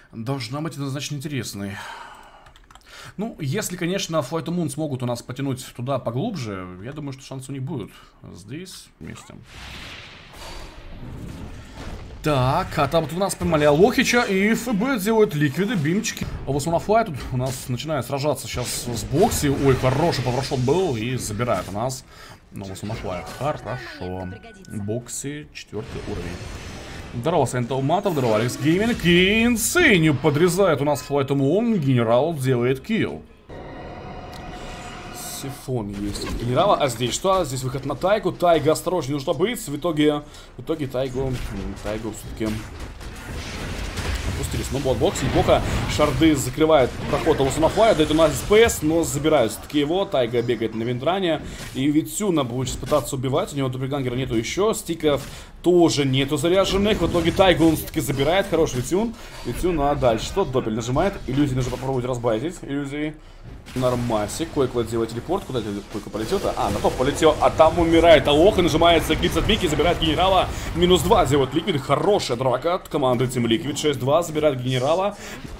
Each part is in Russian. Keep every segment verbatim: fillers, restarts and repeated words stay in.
Должна быть однозначно интересной. Ну, если, конечно, Flight to Moon смогут у нас потянуть туда поглубже, я думаю, что шансы у них будут. Здесь вместе. Так, а там вот у нас поймали Алохича, и ФБ делают ликвиды, бимчики. А вот Сунафлай тут у нас начинает сражаться сейчас с Бокси. Ой, хороший поворот был, и забирает у нас. Ну, вот Сунафлай, хорошо. Бокси, четвертый уровень. Здорово, Сэнтоу Матов, здорово, Алекс Гейминг. И Инсейню подрезает у нас Flight to Moon, генерал делает килл. Сифон есть у генерала. А здесь что? Здесь выход на Тайгу. Тайга осторожнее нужно быть. В итоге, в итоге Тайгу, Тайгу все-таки отпустили. Сноубол бокс. Неплохо. Шарды закрывает проход у Сунафлая. Дает у нас СПС, но забирают все-таки его. Тайга бегает на Виндране. И Витсюна будет сейчас пытаться убивать. У него дубльгангера нету еще. Стиков тоже нету заряженных. В итоге Тайгу он все-таки забирает. Хороший Витсюн. Витсюн, а дальше что? Допель нажимает. Иллюзии нужно попробовать разбайтить. Иллюзии. Нормасик. Койкла делает телепорт. Куда Койкла полетел? А, на топ полетел. А там умирает Алох и нажимается клипс от Мики. Забирает генерала. Минус два делает Ликвид. Хорошая драка от команды Team Liquid. шесть два. Забирает генерала.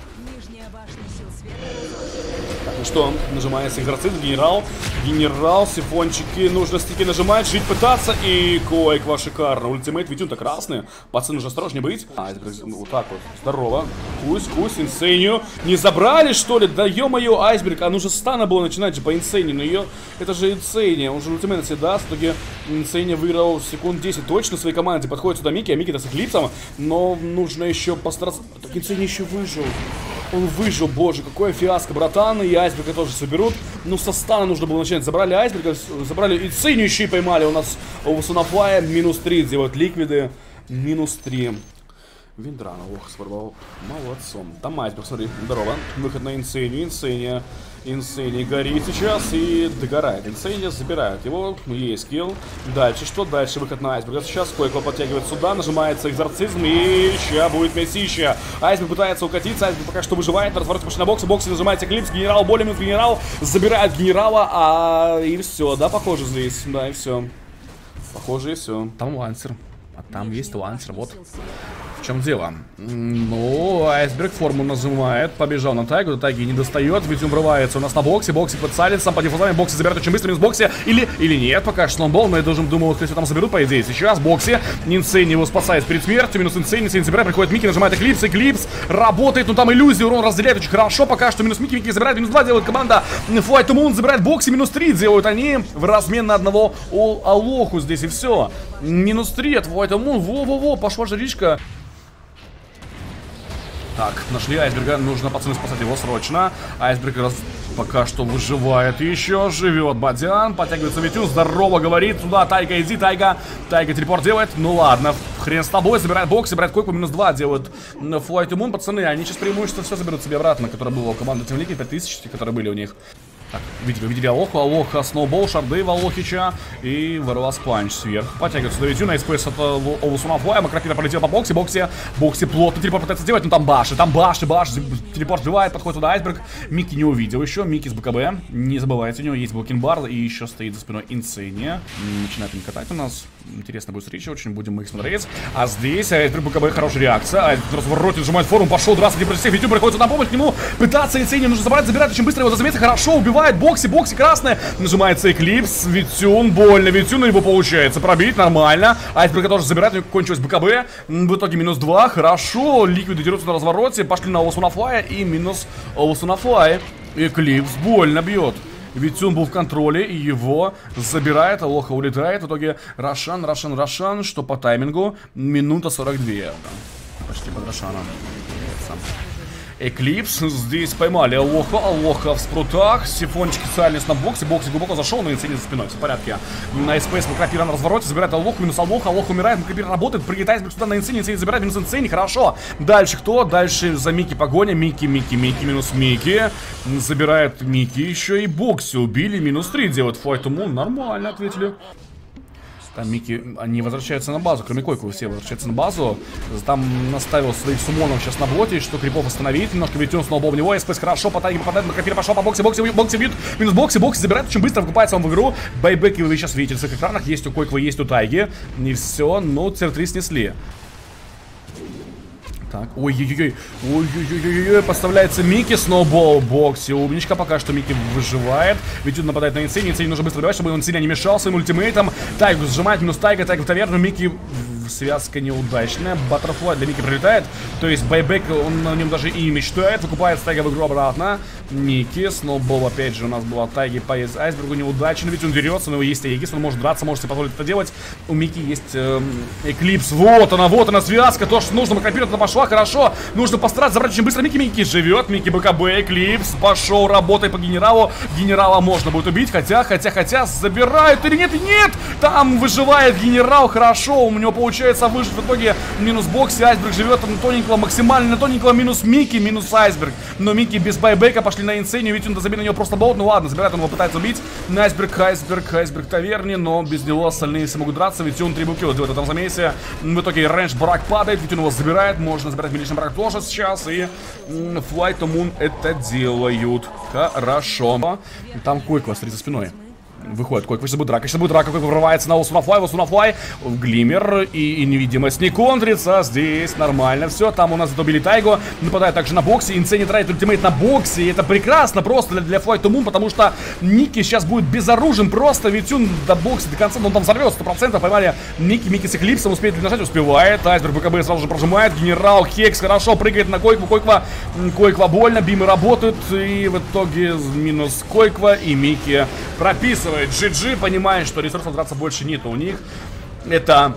Так, ну что, нажимается экзорцист, генерал. Генерал, сифончики. Нужно стики нажимать, жить пытаться. И Койкла шикарно. Ультимейт Витюн-то красный. Пацаны, нужно осторожнее быть. А, вот так вот. Здорово. Кусь, кусь, Инсейнию. Не забрали, что ли? Да ё-моё, Айсберг. А нужно стана было начинать же по Инсейнию. Но ее... Это же Инсейния. Он же ультимейт себе даст. В итоге Инсейния выиграл секунд десять точно в своей команде. Подходит сюда Мики, а Мики-то с эклипсом. Но нужно еще постараться... Так Инсейния еще выжил. Он выжил, боже, какое фиаско, братан. И Айсберга тоже соберут. Ну, со стана нужно было начинать. Забрали Айсберга, забрали Инсейнию еще и поймали. У нас у Сунафлая минус три делают ликвиды. Минус три. Виндрана, ох, сворвал. Молодцом. Там Айсберг, смотри, здорово. Выход на Инсейнию, Инсейния. Инсейния горит сейчас и догорает. Инсейния забирают его, есть килл. Дальше что? Дальше выход на Айсберга. Сейчас Койкла подтягивает сюда, нажимается экзорцизм и сейчас будет мессища. Айсберг пытается укатиться, Айсберг пока что выживает, разворотится почти на боксе, боксе нажимается клипс, генерал, более минус генерал, забирает генерала, а и все, да, похоже здесь, да, и все. Похоже и все. Там лансер, а там есть лансер, вот. В чем дело? Ну, Айсберг форму нажимает, побежал на Тайгу, до Тайги не достает, ведь он врывается у нас на боксе, боксе под саленсом, по дефолтами боксе забирает очень быстро, минус боксе, или, или нет, пока что Сноубол, но я должен, думал, что там заберут, по идее, сейчас боксе, Инсейн его спасает перед смертью, минус Инсейн, Инсейн забирает, приходит Мики, нажимает Эклипс, Эклипс, работает, но там иллюзию, урон разделяет очень хорошо, пока что минус Мики, Мики забирает, минус два делает команда, Flight to Moon забирает боксе, минус три делают они, в размен на одного Алоху здесь и все, минус три от Flight to Moon, во-во-во, пошла жаричка. Так, нашли Айсберга, нужно, пацаны, спасать его срочно. Айсберг раз пока что выживает еще, живет Бадян, подтягивается Витюн, здорово, говорит, туда, Тайга, иди, Тайга. Тайга телепорт делает, ну ладно, хрен с тобой, забирает бокс, забирает Койку, минус два делают Flight to Moon, пацаны, они сейчас преимущество все заберут себе обратно, которое было у команды Team Liquid, пять тысяч, которые были у них. Так, видели, увидели Алоху, Алоха, Сноубол, шарды в Алохича и Верлас Панч сверху. Подтягивается до Витюна, СПС от Овусунафлая, Макрапира полетел по боксе, боксе, боксе плотно, телепорт пытается сделать, но там Баши, там Баши, Баши, телепорт сбивает, подходит туда Айсберг, Мики не увидел еще, Мики с БКБ, не забывайте, у него есть блокинбар и еще стоит за спиной Инсейния, начинает им катать у нас, интересно будет встреча, очень будем мы их смотреть, а здесь Айсберг БКБ, хорошая реакция, Айсберг развороте, нажимает форум, пошел, драться, не против всех, Витюн приходит на помощь к нему, пытаться Инсейния нужно забрать, забирать, очень быстро его зазаметить, хорошо, убивает. Боксе, боксе красная. Нажимается Эклипс. Витюн, больно. Витюн, его получается пробить. Нормально. Айсберга тоже забирает. У него кончилось БКБ. В итоге минус два. Хорошо. Ликвиды дерутся на развороте. Пошли на Овусунафлая. И минус Овусунафлая. Эклипс больно бьет. Витюн был в контроле. И его забирает. Алоха улетает. В итоге Рошан, Рошан, Рошан. Что по таймингу? Минута сорок два. Почти под Рошаном. Эклипс, здесь поймали Алоха, Алоха в спрутах, сифончики сайленс на боксе, боксе глубоко зашел, на Инсейне за спиной, все в порядке. На СПС Макрапира на развороте, забирает Алоху, минус Алоха, Алоха умирает, Макрапир работает, прилетает сюда на Инсейне, Инсейне забирает, минус Инсейне, хорошо. Дальше кто? Дальше за Мики погоня, Мики, Мики, Мики, минус Мики, забирает Мики еще и боксе, убили, минус три делают, Flight to Moon, нормально ответили. Там Мики, они возвращаются на базу, кроме Койку все возвращаются на базу. Там наставил своих сумонов сейчас на боте, что крипов остановить. Немножко Витюн снова в него, СПС хорошо, по тайге попадает, Макрапир пошел по боксе, боксе, боксе бьют, минус боксе, боксе забирает, очень быстро вкупается он в игру. Байбеки вы сейчас видите в своих экранах, есть у Койква, есть у Тайги. Не все, но тир три снесли. Так, ой-ой-ой, ой-ой-ой, поставляется Микки, сноубол в боксе, умничка, пока что Микки выживает, ведь он нападает на Инсейни, Инсейни нужно быстро добивать, чтобы он сильно не мешал своим ультимейтом, Тайгу сжимает, минус Тайга, Тайга в таверну, Микки, связка неудачная, Баттерфлай для Микки прилетает, то есть байбек, он о нем даже и мечтает, выкупает Тайга в игру обратно, Микки, сноубол опять же у нас была Тайги по Айсбергу неудачно, ведь он дерется, но есть Аегис, он может драться, может себе позволить это делать, у Микки есть эм, Эклипс, вот она, вот она связка, то, что нужно, макропировать, она пошла, хорошо, нужно постараться забрать очень быстро, Микки, Микки живет, Микки БКБ, Эклипс, пошел, работай по генералу, генерала можно будет убить, хотя, хотя, хотя, забирают или нет, нет, там выживает генерал, хорошо, у него получается выжить, в итоге минус боксе, Айсберг живет на тоненького, максимально тоненького, минус Микки, минус Айсберг, но Микки без байбека пошли на Инсейнию, ведь он забил на него просто болт, ну ладно, забирает, он его пытается убить, Айсберг, Айсберг, Айсберг таверне, но без него остальные все могут драться, ведь он трибл килл делает в этом замесе, в итоге рейндж брак падает, ведь он его забирает, можно забирать миличный брак тоже сейчас, и Flight to Moon это делают хорошо. Там Койква стоит за спиной. Выходит Койква, сейчас будет драка, сейчас будет драка, Койква врывается на Усунафлай, Усунафлай, Глиммер и, и невидимость не контрится, здесь нормально все, там у нас добили Тайгу, нападает также на боксе, Инсейни тратит ультимейт на боксе, и это прекрасно просто для, для Flight to Moon, потому что Ники сейчас будет безоружен просто, ведь он до бокса до конца, но он там взорвет сто процентов, поймали Ники, Микки с Эклипсом, успеет ли нажать, успевает, Айсберг БКБ сразу же прожимает, генерал Хекс хорошо прыгает на Койкву, Койква, Койква больно, бимы работают, и в итоге минус Койква, и Микки прописывает. джи джи понимает, что ресурсов драться больше нет у них. Это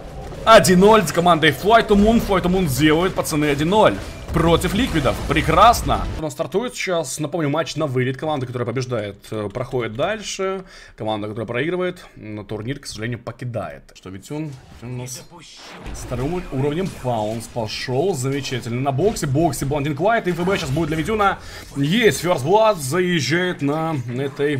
один ноль с командой Flight to Moon. Flight to Moon делают, пацаны, один ноль. Против Ликвидов. Прекрасно. У нас стартует сейчас, напомню, матч на вылет. Команда, которая побеждает, проходит дальше. Команда, которая проигрывает, на турнир, к сожалению, покидает. Что ведь он, у нас с вторым уровнем Паунс пошел. Замечательно. На боксе, боксе Блондинг Лайт. И ФБ сейчас будет для Витюна. Есть First Blood. Заезжает на этой...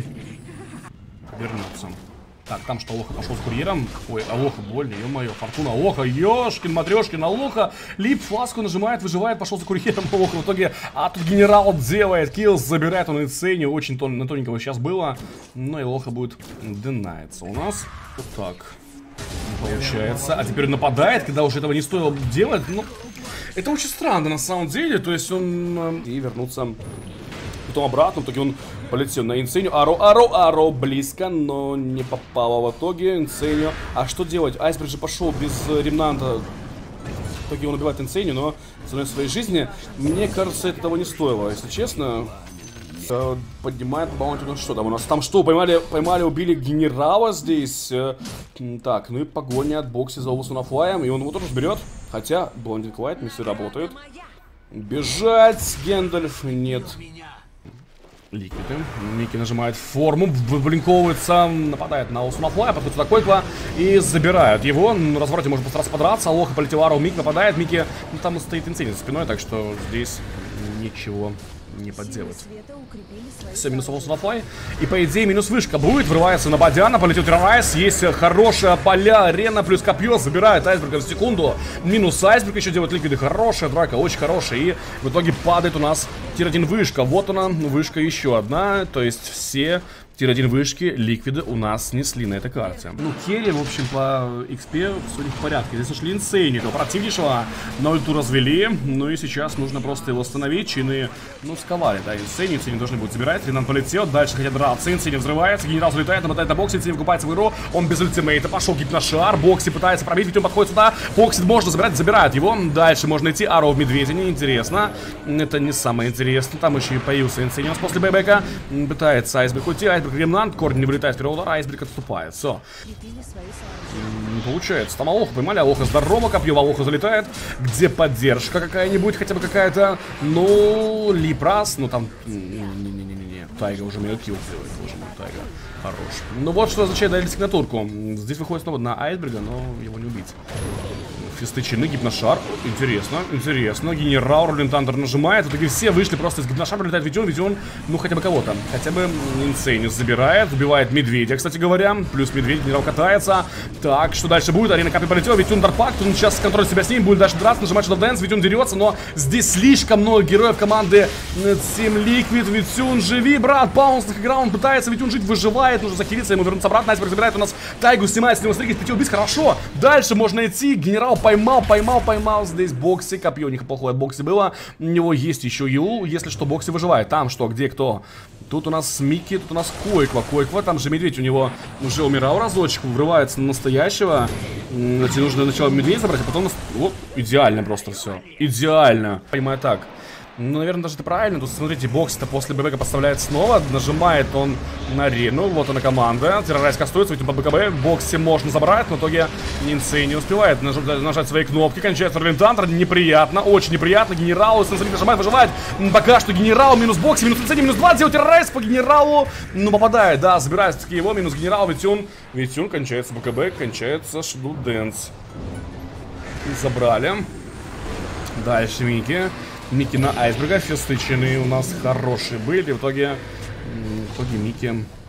вернуться. Так, там что, Алоха пошел с курьером. Ой, Алоха больно, ё-моё, Фортуна, Алоха, ёшкин, матрёшкин, Алоха. Лип, фласку нажимает, выживает, пошел за курьером, Алоха. В итоге, а тут генерал делает килл, забирает он Инсейнию, очень тон, на тоненького сейчас было. Но и Алоха будет динается у нас. Вот так. Получается. А теперь нападает, когда уже этого не стоило делать. Ну, это очень странно на самом деле. То есть он... И вернуться... Потом обратно, в итоге он полетел на Инсейнию. Аро, Аро, Аро, близко, но не попало в итоге Инсейнию. А что делать? Айсберг же пошел без ремнанта. В итоге он убивает Инсейнию, но ценой своей жизни, мне кажется, это того не стоило, если честно. Поднимает баунти, ну что там у нас? Там что, поймали, поймали, убили генерала здесь. Так, ну и погоня от бокси за Усунафлаем, и он его тоже берет. Хотя, Блондинг Лайт, миссия работает. Бежать, Гендальф, нет. Ликвиды. Микки нажимает форму, выблинковывается, нападает на Усунафлая, подходит сюда Койква и забирают его. На развороте может постараться подраться. Алоха полетел, Аро, Мик нападает. Микки, ну там стоит Инсейни за спиной, так что здесь ничего не подделать. Все, минус Усунафлай. И по идее минус вышка будет. Врывается на Бадяна, полетел Террорайз. Есть хорошая поля, арена плюс копье. Забирает Айсберга за секунду. Минус Айсберг еще делает Ликвиды. Хорошая драка, очень хорошая. И в итоге падает у нас тир один вышка. Вот она, вышка еще одна. То есть все тир один вышки Ликвиды у нас снесли на этой карте. Ну, керри, в общем, по икс пи все не в порядке. Здесь нашли Инсейника, противнейшего. На ульту развели. Ну и сейчас нужно просто его остановить. Чины, ну, сковали, да, Инсейни. Инсейни должны будут забирать. Ренан полетел, дальше хотят драться. Инсейни взрывается, генерал залетает, нападает на боксе. Инсейни вкупается в игру. Он без ультимейта. Пошел гипношар. Бокси пытается пробить, ведь он подходит сюда. Бокси можно забирать, забирают его. Дальше можно идти. Аро в медведе, неинтересно. Это не самое интересное. Там еще и появился Инсейни у нас после бэйбэка. Пытается Айсберг уйти. Ремнант, Корни не вылетает с первого удара, Айсберг отступает. Все. Не получается. Там Алоха поймали, Алоха здорово, копье, Алоха залетает. Где поддержка какая-нибудь, хотя бы какая-то. Ну, Липрас, ну там... Не-не-не-не-не. Тайга уже меня килл делает, боже мой, Тайга. Хорош. Ну вот что означает дали сигнатурку. Здесь выходит снова на Айсберга, но его не убить. Фисты чины, гипношар. Интересно, интересно. Генерал, Роллин Тандер нажимает. В итоге все вышли просто из гипношара, прилетает Видеон, Видеон, ну хотя бы кого-то. Хотя бы Инсейни забирает, убивает медведя, кстати говоря. Плюс медведь, генерал катается. Так, что дальше будет? Арена капи полетел, Видеон Дарпакт, он сейчас контролит себя с ним, будет дальше драться, нажимать Shadow Dance, Видеон дерется, но здесь слишком много героев команды Team Liquid. Видеон, живи, брат, Паунс играл, он пытается, Видеон жить, выживает, нужно захилиться, ему вернуться обратно. Айсберг забирает у нас Тайгу, снимает с него стрики, с пяти убийств, хорошо. Дальше можно идти, генерал поймал, поймал, поймал. Здесь Бокси, копье у них плохое от Бокси было. У него есть еще Юл, если что, Бокси выживает. Там что, где, кто? Тут у нас Микки, тут у нас Койква. Койква, там же медведь у него уже умирал разочек, врывается на настоящего. Значит, нужно сначала медведя забрать, а потом... Вот, идеально просто все. Идеально. Понимаю так. Ну, наверное, даже это правильно. Тут, смотрите, Бокс-то после ББК поставляет снова. Нажимает он на Рину. Вот она команда. Террорайз кастуется, ведь под БКБ. Боксе можно забрать, но в итоге Инсейн не успевает наж нажать свои кнопки. Кончается Ролентантер. Неприятно, очень неприятно. Генералу Сенсей нажимает, выживает. Пока что Генерал минус Боксе, минус Инсейн, минус два. Делает Террорайз по Генералу. Ну, попадает, да, забирает таки его. Минус Генерал, Витюн. Витюн, кончается БКБ, кончается Шду Дэнс. Забрали. Дальше Микки. Микки на Айсберга, фестычины у нас хорошие были. В итоге, в итоге Микки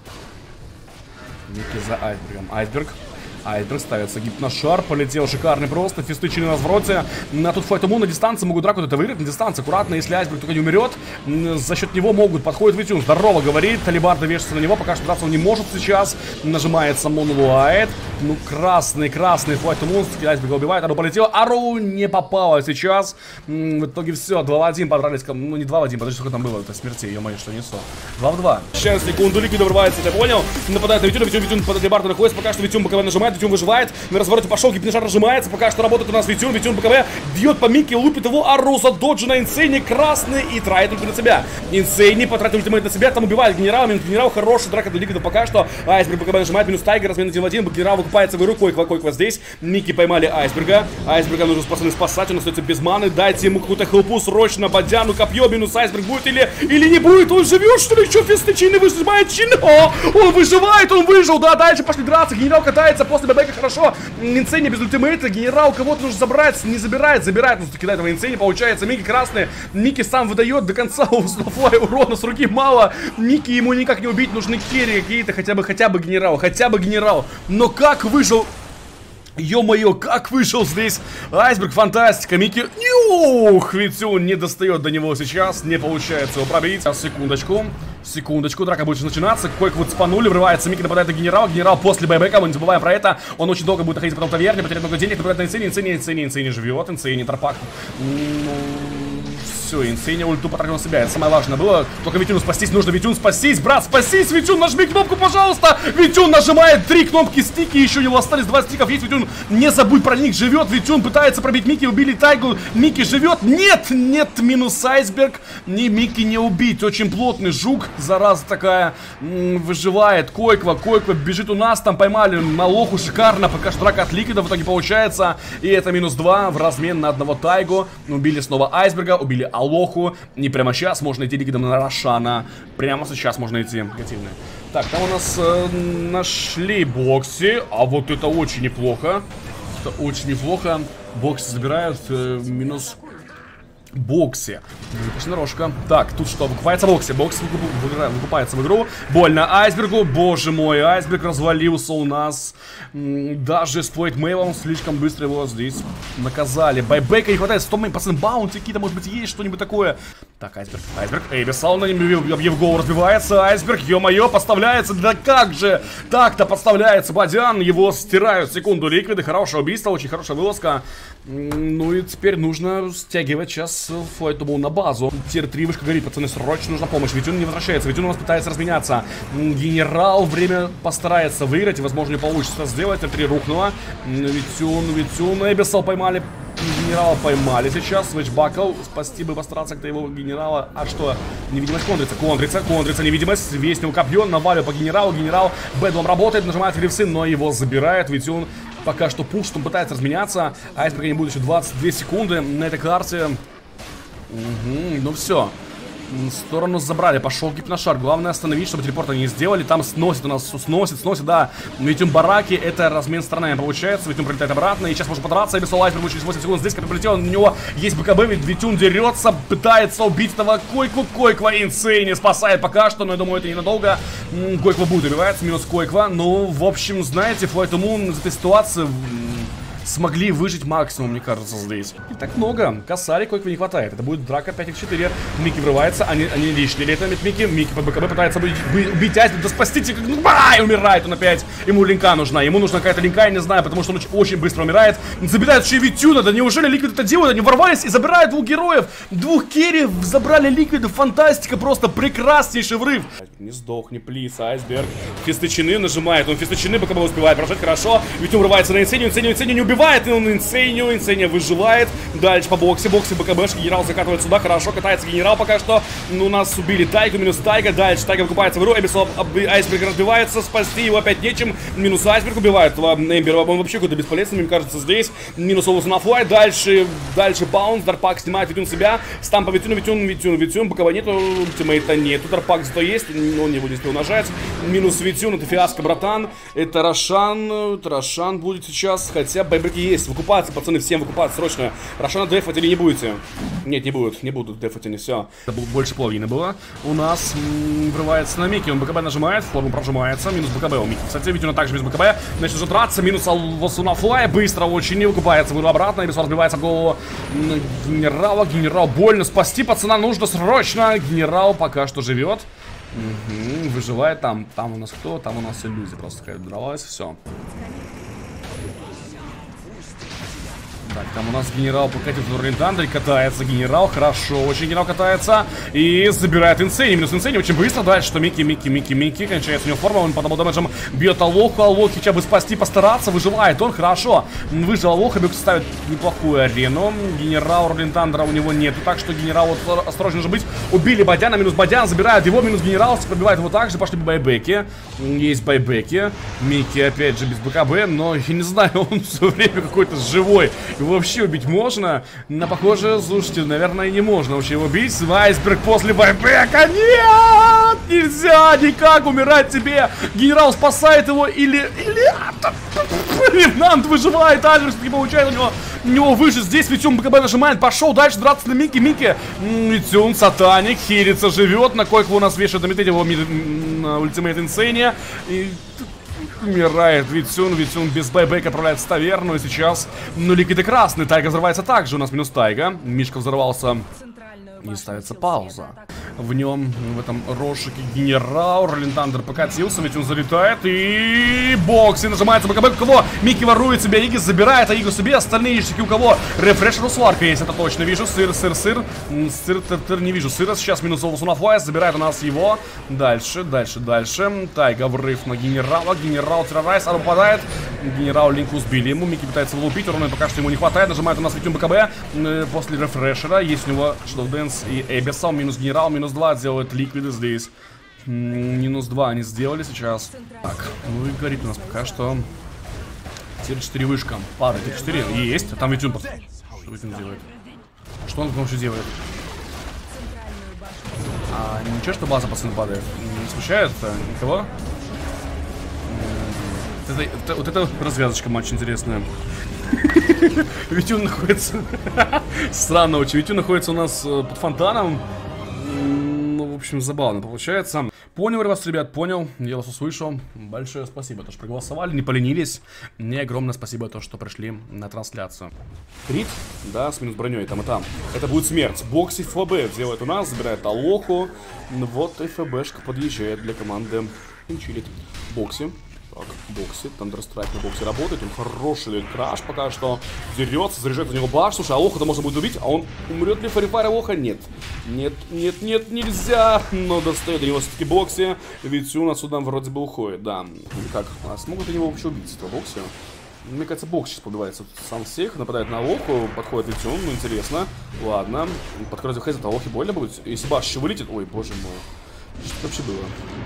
Микки за Айсбергом. Айсберг Айсберг ставится гипношар, полетел шикарный просто. Фестычины у нас в роте. На тут файтому на дистанции могут драку это выиграть. На дистанции аккуратно, если Айсберг только не умрет. За счет него могут. Подходит Витюн. Здорово, говорит. Талибарда вешается на него. Пока что драться он не может сейчас. Нажимается Монлуайт. Ну, красный, красный файтому. Айсберга убивает. Ару полетел. Ару не попало сейчас. В итоге все. два в один подрались. Ну, не два в один. Подожди, сколько там было. Это смерти. Ё-моё, что несу. два в два. Сейчас секунду. Лики добрывается. Я понял. Нападает на Витюна. Витюн, Витюн под Талибарда находится. Пока что Витюн БКВ нажимает. Витюн выживает. На развороте пошел, гипношар нажимается. Пока что работает у нас Витюн. Витюн БКВ бьет по Микки, лупит его. Аруса доджи на Инсейне. Красный и тратит только на себя. Инсейни потратил ультимейт на себя. Там убивает генерала. Минус генерал. Хороший драка до Ликвида пока что. Айсберг БКВ нажимает. Минус Тайгер. Размен один в один. Генерал выкупается в игру. Койква, Койква здесь. Микки поймали Айсберга. Айсберга нужно спасать, спасать. Он остается без маны. Дайте ему какую-то хелпу срочно. Бадяну копье. Минус Айсберг будет или, или не будет. Он живет, что ли? Что фестычины выжимает? Чино! Он выживает, он выжил. Да, дальше пошли драться. Генерал катается после ББК. Хорошо. Инсейни без ультимейта. Генерал кого-то нужно забрать. Не забирает, забирает. Ну, кидает его Инсейни. Получается, Микки красный. Микки сам выдает до конца. У Сноуфлая урона с руки мало. Микки ему никак не убить. Нужны керри какие-то. Хотя бы, хотя бы генерал. Хотя бы генерал. Но как выжил... Ё-моё, как вышел здесь Айсберг, фантастика, Микки. Ух, Витюн не достает до него сейчас. Не получается его пробить. Сейчас, секундочку. Секундочку, драка будет начинаться. Койк вот спанули, врывается Микки, нападает на генерал. Генерал после байбека, мы не забываем про это. Он очень долго будет находиться потом в таверне, потеряет много денег, нападает на Инсейни, Инсейни, Инсейни, Инсейни живет, Инсейни Тарпак. Все, Инсейни ульту потратил на себя. Это самое важное было. Только Витюну спастись нужно. Витюн, спастись, брат, спастись. Витюн, нажми кнопку, пожалуйста. Витюн нажимает три кнопки стики. Еще у него остались два стиков. Есть Витюн. Не забудь про них. Живет. Витюн пытается пробить Микки. Убили Тайгу. Микки живет. Нет, нет, минус Айсберг. Ни Микки не убить. Очень плотный жук. Зараза такая. М-м, выживает. Койква, Койква бежит у нас. Там поймали Малоху. Шикарно. Пока что драка от Ликвида в итоге получается. И это минус два в размен на одного Тайгу. Убили снова Айсберга. Убили Алоху. Не прямо сейчас можно идти Ликвидом на Рошана. Прямо сейчас можно идти. Негативный. Так, там у нас э, нашли Бокси. А вот это очень неплохо. Это очень неплохо. Бокси забирают. Э, минус Бокси. Дорожка. Так, тут что? Выкупается Бокси. Бокси выкупается в игру. Больно Айсбергу. Боже мой, Айсберг развалился у нас. Даже с Флейт-мейлом слишком быстро его здесь наказали. Байбека не хватает. сто процентов баунти какие-то, может быть, есть что-нибудь такое. Так, Айсберг. Айсберг. Эйбисал на нем в голову разбивается. Айсберг, ё-моё, поставляется. Да как же? Так-то подставляется Бадян. Его стирают. Секунду. Ликвиды. Хорошее убийство. Очень хорошая вылазка. Ну и теперь нужно стягивать сейчас Флайтому на базу. Тир три вышка горит, пацаны, срочно нужна помощь. Ведь он не возвращается, ведь он у нас пытается разменяться. Генерал время постарается выиграть, и возможно не получится сделать. Тир три рухнула. Витюн, Витюн, Эбисал поймали. Генерала поймали сейчас. Свитчбакл. Спасти бы постараться как-то его генерала. А что? Невидимость контрится. Контрится, контрится невидимость. Весь него копье. Навалю по генералу. Генерал Бэдлом работает. Нажимает грифсы, но его забирает. Витюн пока что пуш, он пытается разменяться. Айсберга не будет еще двадцать две секунды на этой карте. Угу, ну все. Сторону забрали, пошел гипношар. Главное остановить, чтобы телепорта не сделали. Там сносит у нас, сносит, сносит, да. Витюн бараки, это размен сторонами получается. Витюн прилетает обратно, и сейчас можно подраться. Эбисал Айсберг будет через восемь секунд здесь, когда прилетел. У него есть БКБ, ведь Витюн дерется, пытается убить этого Койкву. Койква Инсейни спасает пока что, но я думаю, это ненадолго. Койква будет убивается, минус Койква. Ну, в общем, знаете, Флайтумун из этой ситуации смогли выжить максимум, мне кажется, здесь. И так много. Косарик кое-кого не хватает. Это будет драка пять на четыре. Микки врывается, они, они лишние летают Микки. Микки под БКБ пытается убить, убить Айсберга, да спасите, ну, и умирает он опять. Ему линка нужна, ему нужна какая-то линка, я не знаю, потому что он очень, очень быстро умирает. Забирают еще и Витюна, да неужели Ликвид это делают? Они ворвались и забирают двух героев, двух керри, забрали Ликвида, фантастика, просто прекраснейший врыв. Не сдохни, плиз, Айсберг. Фисты чины нажимает, он фисты чины БКБ успевает прожать хорошо. Витюн врывается на Инсению, Инсению, Инсению не убивает, и он Инсению, Инсения выживает. Дальше по боксе, боксе БКБшки, генерал закатывает сюда, хорошо, катается генерал пока что. Ну, у нас убили Тайгу, минус Тайга, дальше Тайга выкупается в игру, Эбисов, Айсберг разбивается, спасти его опять нечем. Минус Айсберг убивает Эмбера, он вообще какой-то бесполезный, мне кажется, здесь. Минус Олус на флай, дальше, дальше Баунс, Дарпак снимает Витюн себя, стампа Витюн, Витюн, Витюн, Витюн, БКБ нету, ультимейта нету, Дарпак зато есть, он не будет нажать. Минус Витюн, это фиаско, братан, это Рошан, это Рошан будет сейчас, хотя байбеки есть, выкупаться, пацаны, всем выкупаться срочно. Рошана дефать или не будете? Нет, не будут, не будут дефать они, все. Это больше половины было. У нас м, врывается на Микки, он БКБ нажимает, форму прожимается, минус БКБ у Микки. Кстати, Витюна также без БКБ, значит уже драться, минус Алвосу на флай, быстро очень не выкупается, выру обратно, Эбисов разбивается в голову генерала, генерал больно, спасти пацана нужно срочно, генерал пока что живет. Угу, выживает там, там у нас кто, там у нас иллюзия просто такая дралась, все. Так, там у нас генерал покатит в Орлентандре, катается генерал, хорошо, очень генерал катается и забирает Инсени, минус Инсени очень быстро, дальше что Микки, Микки, Микки, Микки, кончается у него форма, он по дабл дэмэджам бьет Алоху, Алоху хотя бы спасти, постараться, выживает он, хорошо, выжил Алоха, Бьюк ставит неплохую арену, генерал Орлентандра у него нету, так что генерал, вот осторожно же быть, убили Бадяна, минус Бадян, забирают его, минус генерал, пробивает его также, пошли байбеки, есть байбеки, Микки опять же без БКБ, но я не знаю, он все время какой-то живой. Вообще убить можно, но похоже, слушайте, наверное, не можно вообще его бить. Айсберг после байбека, нет, нельзя никак умирать тебе. Генерал спасает его или, или, Ревнант выживает, Альверс не получает у него, у него выжить. Здесь Витюн БКБ нажимает, пошел дальше драться на Микки, Микки, Витюн, Сатаник, хилится, живет, на койку у нас вешает, дометить его на ультимейт Инсения и... Умирает Витюн, Витюн без байбека отправляется в таверну. И сейчас, ну, Ликвид и красный. Тайга взрывается также, у нас минус Тайга. Мишка взорвался. И ставится пауза. В нем, в этом рошике генерал. Орлентандер покатился, Витюн залетает. И бокси нажимается БКБ. У кого? Микки ворует себя, Игис забирает, а Игу себе. Остальные ищики у кого? Рефрешер у Сварка есть, это точно вижу. Сыр, сыр, сыр. Сыр, тыр, тыр, не вижу сыра. Сейчас минус Олусу на флайс, забирает у нас его. Дальше, дальше, дальше. Тайга врыв на генерала. Генерал террорайз, а попадает. Генерал линку сбили ему. Микки пытается его убить, урона пока что ему не хватает. Нажимает у нас Витюн БКБ. После рефрешера есть у него Shadow Dance и Эбисал. Минус генерал, минус два делают Ликвиды здесь. Минус два они сделали сейчас. Так, ну и горит у нас пока что. Теперь четыре вышка. Пара, четыре есть. А там Витюн. Что Витюн делает? Что он вообще делает? А ничего, что база пацаны падает? Не смущает никого? Это, это, вот эта развязочка матча интересная. Витюн находится... Странно очень. Витюн находится у нас под фонтаном. Ну, в общем, забавно получается. Понял я вас, ребят, понял. Я вас услышал. Большое спасибо, то, что проголосовали, не поленились. Мне огромное спасибо, то, что пришли на трансляцию. Крит, да, с минус броней, там и там. Это будет смерть. Бокси ФБ делает у нас, забирает Алоху. Вот и ФБшка подъезжает для команды Инчилит. Бокси. Так, боксе, Тандерстрайк на боксе работает, он хороший дает краш пока что, дерется, заряжает за него баш, слушай, Алоха-то можно будет убить, а он умрет ли Фарифар Алоха? Нет, нет, нет, нет, нельзя, но достает до него все-таки боксе, Витюн отсюда вроде бы уходит, да, как, а смогут ли его вообще убить с этого боксе? Мне кажется, бокс сейчас подбивается сам всех, нападает на Алоху, подходит Витюн, ну интересно, ладно, подкройся Хейзет, Алохе больно будет, если баш еще вылетит, ой, боже мой, что это вообще было?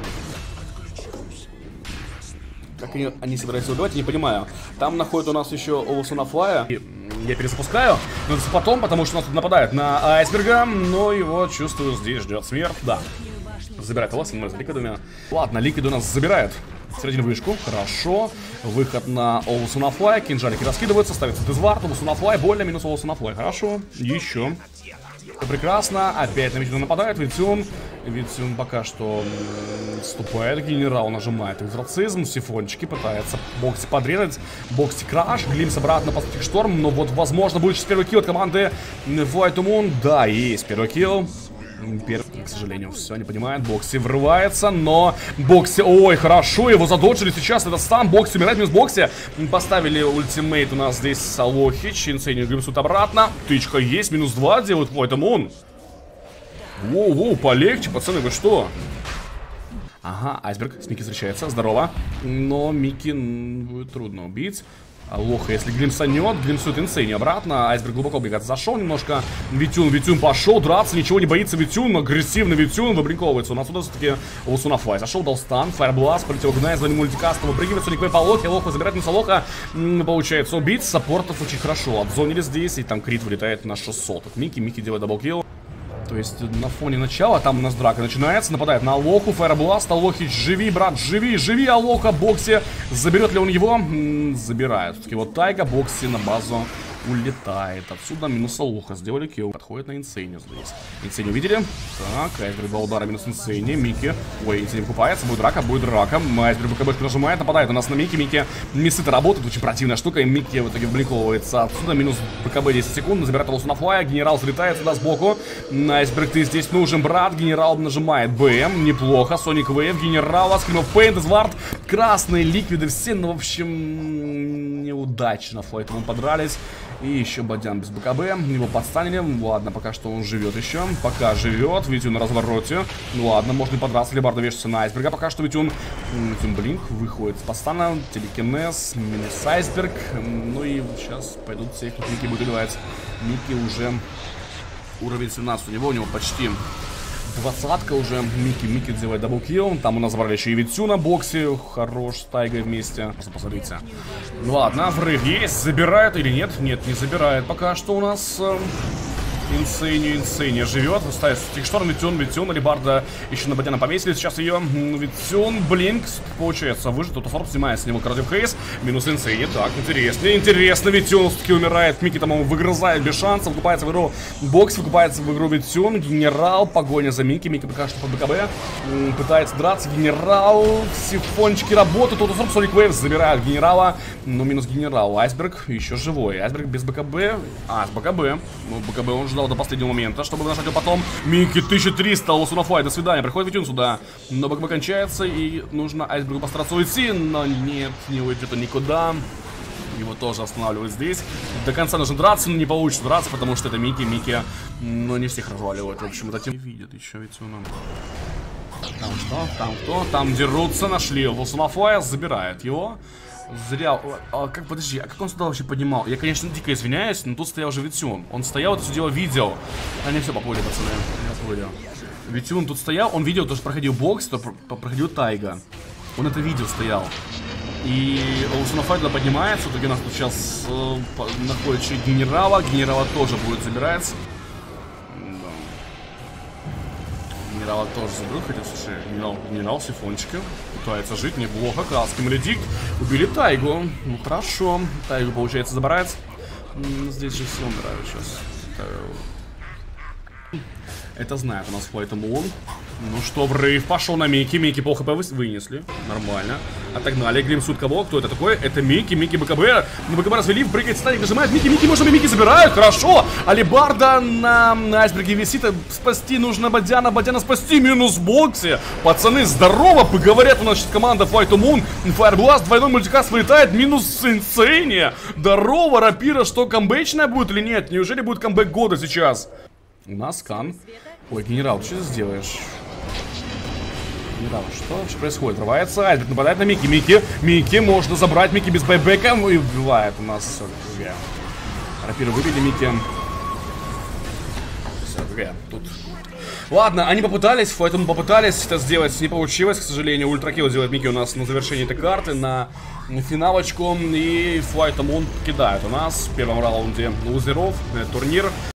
Как они, они собираются убивать, я не понимаю. Там находит у нас еще Олусу на флая. Я перезапускаю, но это потом, потому что у нас тут нападает на Айсберга. Но его, чувствую, здесь ждет смерть. Да. Забирает Олусу, мы за Ликвидами. Ладно, Ликвид у нас забирает. Середину вышку, хорошо. Выход на Олусу на флай. Кинжалики раскидываются, ставится дезвард, Олусу на флай. Больно, минус Олусу на флай. Хорошо. Еще. Прекрасно, опять на Витюна нападает, Витюн. Витюн пока что вступает, генерал нажимает экзорцизм, сифончики пытается Бокси подрезать, Бокси краш, Глимс обратно по шторм, но вот возможно будет сейчас первый килл от команды White Moon, да, есть первый килл. Первый, к сожалению, все не понимает. Бокси врывается, но Бокси, ой, хорошо, его задоджили сейчас. Это стан, Бокси умирает, минус Бокси. Поставили ультимейт у нас здесь Салохич. Инсейнию Гримсут обратно. Тычка есть, минус два делают White Moon. Воу-воу, полегче, пацаны, вы что? Ага, Айсберг с Микки встречается, здорово. Но Микки будет трудно убить. Лоха, если глимсанет, глимсует Инсейни обратно. Айсберг глубоко убегает. Зашел немножко. Витюн, Витюн пошел драться, ничего не боится Витюн. Агрессивный Витюн выбринковывается. У нас туда все-таки Лосунафлай. Зашел, дал стан, Фаербласт, полетел Гнай, звонит мультикаст, выпрыгивает Соник Вэй по Лохе. Лоха забирает минуса Лоха. Получается убить. Саппортов очень хорошо. Отзонили здесь, и там крит вылетает на шестьсот. Микки, Микки делает даблкилл. То есть на фоне начала там у нас драка начинается, нападает на Алоху, Фаербласт, Алохич, живи, брат, живи, живи, Алоха, Бокси, заберет ли он его? М-м, забирает. Все-таки вот Тайга, Бокси на базу улетает. Отсюда минус Алоха, сделали килл, подходит на Инсейни здесь. Инсейни увидели? Так, Айсберг два удара, минус Инсейни, Микки, ой, Инсейни купается, будет драка, будет драка, Айсберг БКБ нажимает, нападает у нас на Микки, Микки, миссы-то работают, очень противная штука, и Микки в итоге вбликовывается. Отсюда минус БКБ десять секунд, забирает Лосунафлая, генерал залетает сюда сбоку. Айсберг, ты здесь нужен, брат. Генерал нажимает БМ. Неплохо. Соник Вейв. Генерал. Скримов Пейнт. Эзвард. Красные ликвиды. Все, ну, в общем, неудачно. Флайтом подрались. И еще Бадян без БКБ. Его подстанили. Ладно, пока что он живет еще. Пока живет. Витюн на развороте. Ну ладно, можно и подраться. Лебарда вешается на Айсберга. Пока что Витюн. Витюн Блинк выходит с подстана. Телекинез. Минус Айсберг. Ну и сейчас пойдут все, кто Микки будет убивать. Микки уже... Уровень семнадцать у него, у него почти двадцатка уже. Микки, Микки делает даблкилл. Там у нас забрали еще и Витюна, Бокси. Хорош, с Тайгой вместе. Посмотрите. Ну ладно, врыв есть. Забирают или нет? Нет, не забирает. Пока что у нас... Э Инсейни, Инсейни живет, ставит стикшторм, Витюн, Витюн, Лебарда еще на Бадяна повесили, сейчас ее Витюн, Блинк, получается, выжит, тут Форб снимает с него Кардив Хейс, минус Инсейни, так, интересно, интересно, Витюн все-таки умирает, Микки там его выгрызает без шансов, выкупается в игру Бокс, выкупается в игру Витюн, генерал, погоня за Микки, Микки пока что под БКБ, пытается драться, генерал, сифончики работают, тут Форб, Соник Вейв забирает генерала, но минус генерал, Айсберг еще живой, Айсберг без БКБ, а, с БКБ, ну, БКБ он ждал до последнего момента, чтобы нажать его потом. Микки тысяча триста, Лосунафлай, до свидания. Приходит Витюн сюда, но БКБ кончается, и нужно Айсбергу постараться уйти, но нет, не уйдет он никуда. Его тоже останавливают здесь. До конца нужно драться, но не получится драться, потому что это Микки, Микки, но не всех разваливают. В общем, это тем видят еще Витюна. Там что? Там кто? Там дерутся, нашли Лосунафлая, забирает его. Зря. А, как, подожди, а как он сюда вообще поднимал? Я, конечно, дико извиняюсь, но тут стоял же Витюн. Он стоял, это все дело видел. А не все поплыли, пацаны. Не поплыли. Витюн тут стоял, он видел, то, что проходил Бокс, то проходил Тайга. Он это видел, стоял. И Лосунафлай туда поднимается. В итоге у нас тут сейчас э, находит еще генерала. Генерала тоже будет забирать. Генерала тоже заберут, хотя, слушай, генерал, генерал сифончики пытается жить неплохо, краски Маледикт, убили Тайгу, ну хорошо, Тайгу, получается, забирать, здесь же все умирают сейчас, это знает у нас White Moon. Ну что, врыв пошел на Микки, Микки плохо вынесли, нормально. Отогнали, Глимсут кого? Кто это такой? Это Микки, Микки БКБ. На БКБ развели, прыгает Станик, нажимает Микки, Микки, можно Микки забирают, хорошо. Алибарда на, на Айсберге висит, спасти нужно Бадяна, Бадяна спасти, минус Бокси. Пацаны, здорово, поговорят у нас сейчас команда White Moon. Фаербласт, двойной мультикаст вылетает, минус Инсейни. Здорово, рапира, что камбэчная будет или нет? Неужели будет камбэк года сейчас? У нас скан. Ой, генерал, ты что ты сделаешь? Генерал, что вообще происходит? Рвается, Альберт нападает на Микки. Микки, Микки, можно забрать Микки без байбека. И убивает у нас ГГ. Рапиры выбили Микки. Все, ГГ, тут. Ладно, они попытались, поэтому попытались это сделать, не получилось, к сожалению. Ультракилл делает Микки у нас на завершении этой карты, на финалочку. И White Moon кидает у нас в первом раунде лузеров, турнир.